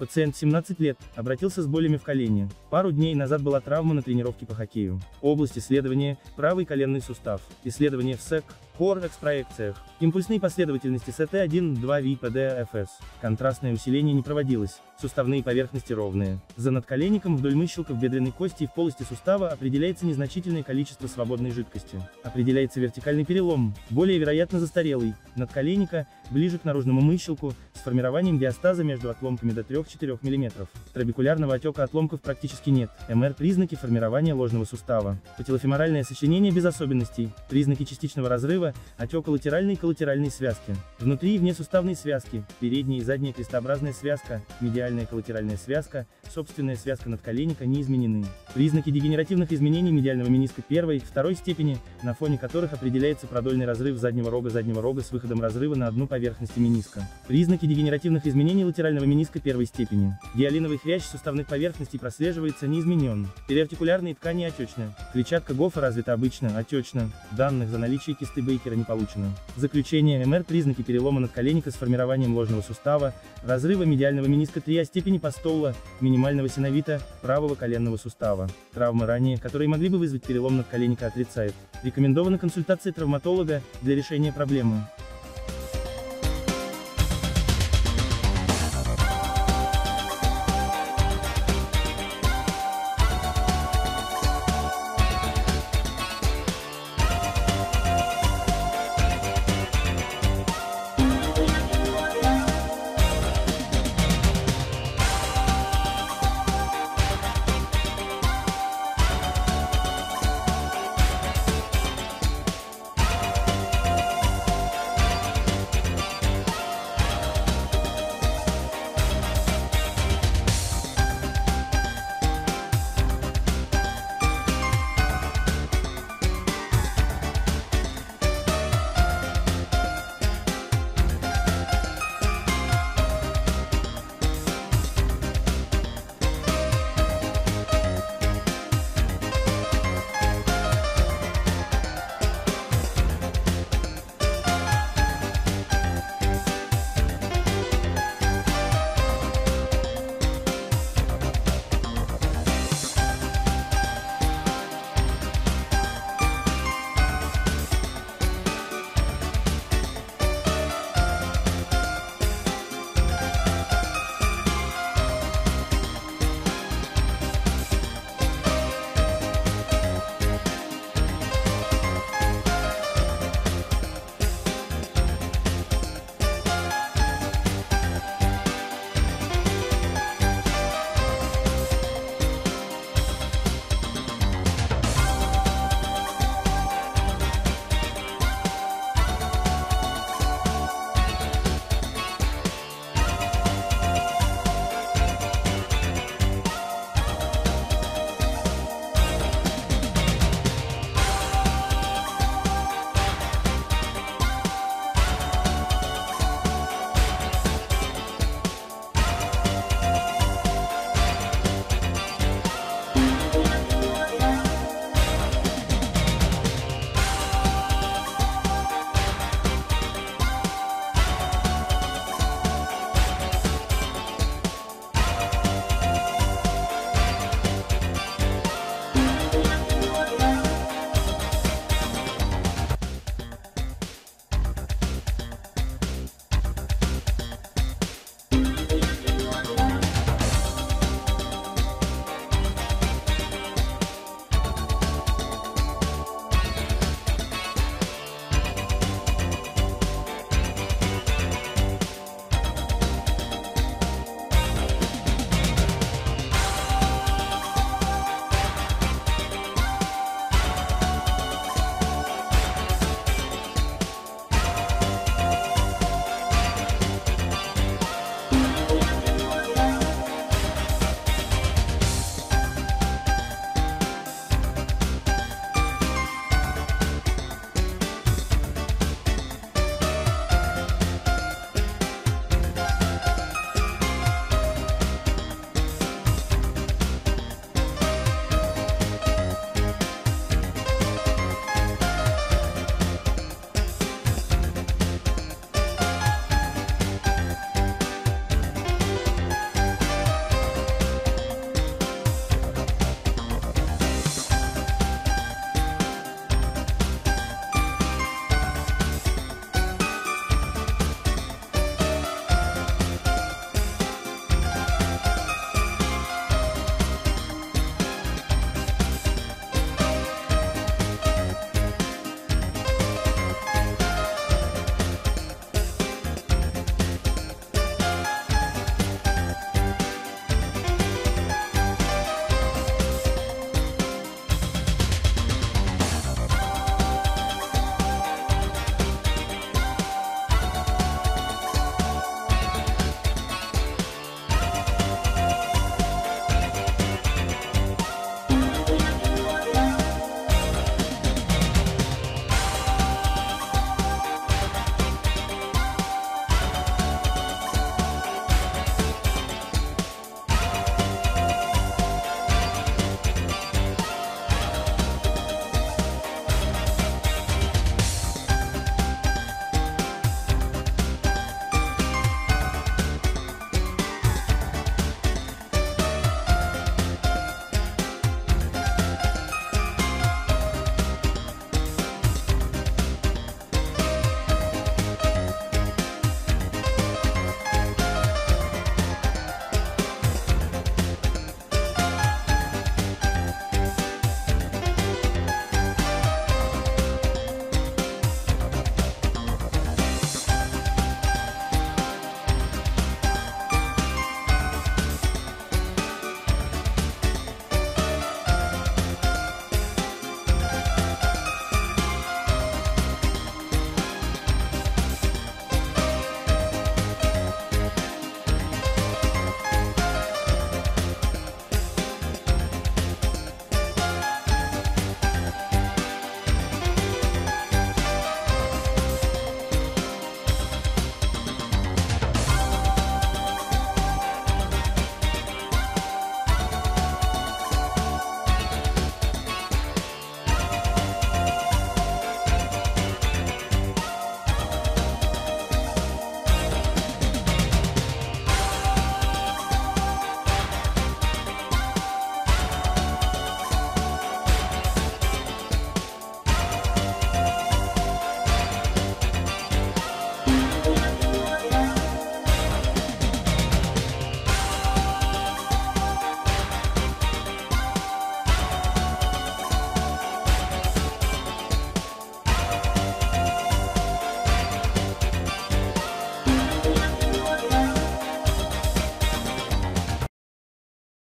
Пациент 17 лет, обратился с болями в колене. Пару дней назад была травма на тренировке по хоккею. Область исследования – правый коленный сустав. Исследование в СЭК, Корекс проекциях. Импульсные последовательности СТ1, 2 ВПД, ФС. Контрастное усиление не проводилось. Суставные поверхности ровные. За надколенником вдоль мыщелков бедренной кости и в полости сустава определяется незначительное количество свободной жидкости. Определяется вертикальный перелом, более вероятно застарелый, надколенника, ближе к наружному мыщелку, с формированием диастаза между отломками до 3-4 мм. Трабекулярного отека отломков практически нет. МР – признаки формирования ложного сустава. Пателофеморальное сочленение без особенностей. Признаки частичного разрыва, отека латеральной и коллатеральной связки. Внутри и вне суставной связки, передняя и задняя крестообразная связка, медиальная коллатеральная связка, собственная связка надколенника не изменены. Признаки дегенеративных изменений медиального мениска первой, второй степени, на фоне которых определяется продольный разрыв заднего рога с выходом разрыва на одну поверхности мениска. Признаки дегенеративных изменений латерального мениска первой степени. Гиалиновый хрящ суставных поверхностей прослеживается неизменен. Периартикулярные ткани отечны. Клетчатка Гофа развита обычно, отечна. Данных за наличие кисты Бейкера не получено. Заключение МР. Признаки перелома надколенника с формированием ложного сустава, разрыва медиального мениска 3 степени Постоула, минимального синовита, правого коленного сустава. Травмы ранее, которые могли бы вызвать перелом надколенника, отрицает. Рекомендована консультация травматолога для решения проблемы.